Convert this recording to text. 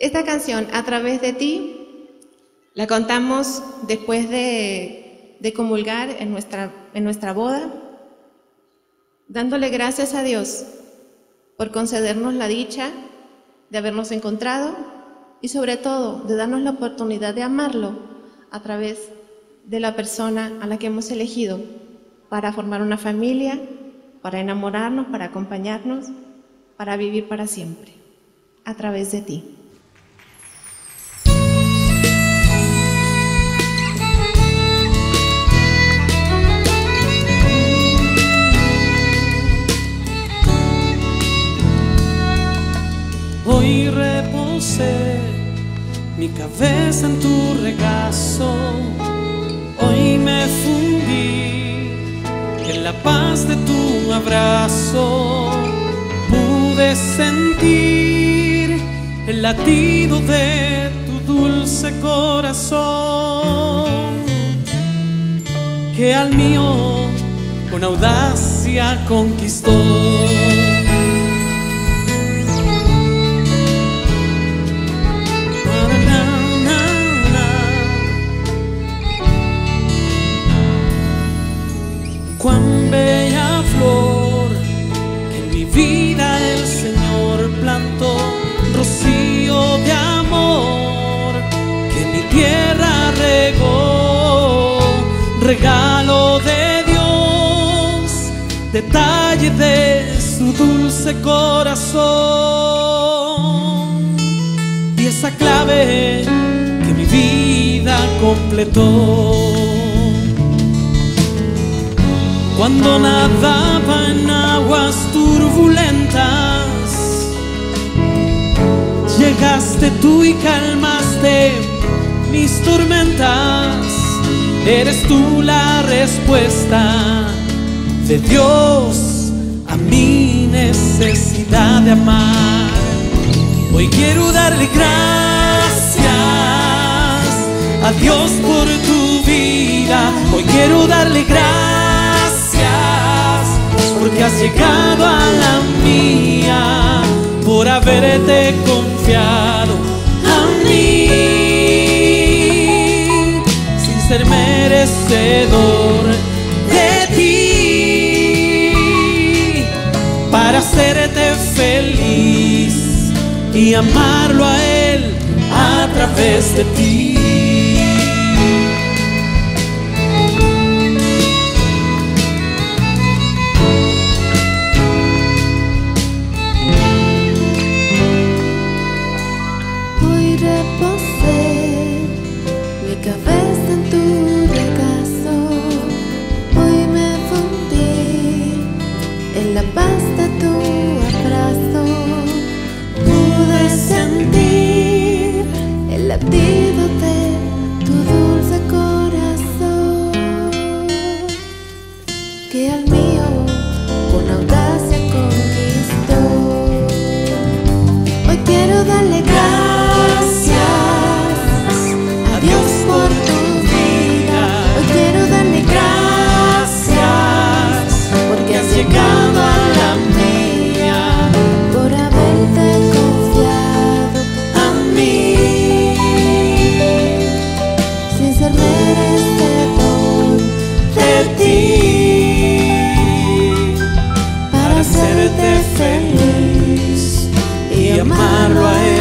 Esta canción, A través de ti, la contamos después de comulgar en nuestra boda, dándole gracias a Dios por concedernos la dicha de habernos encontrado y sobre todo de darnos la oportunidad de amarlo a través de la persona a la que hemos elegido para formar una familia, para enamorarnos, para acompañarnos, para vivir para siempre, a través de ti. Hoy reposé mi cabeza en tu regazo, hoy me fundí en la paz de tu abrazo, pude sentir el latido de tu dulce corazón, que al mío con audacia conquistó. Cuán bella flor que en mi vida el Señor plantó, rocío de amor que mi tierra regó, regalo de Dios, detalle de su dulce corazón, pieza clave que mi vida completó. Cuando nadaba en aguas turbulentas, llegaste tú y calmaste mis tormentas. Eres tú la respuesta de Dios a mi necesidad de amar. Hoy quiero darle gracias a Dios por tu vida. Hoy quiero darle gracias porque has llegado a la mía, por haberte confiado a mí, sin ser merecedor de ti, para hacerte feliz y amarlo a Él a través de ti. Para hacerte feliz y amarlo a Él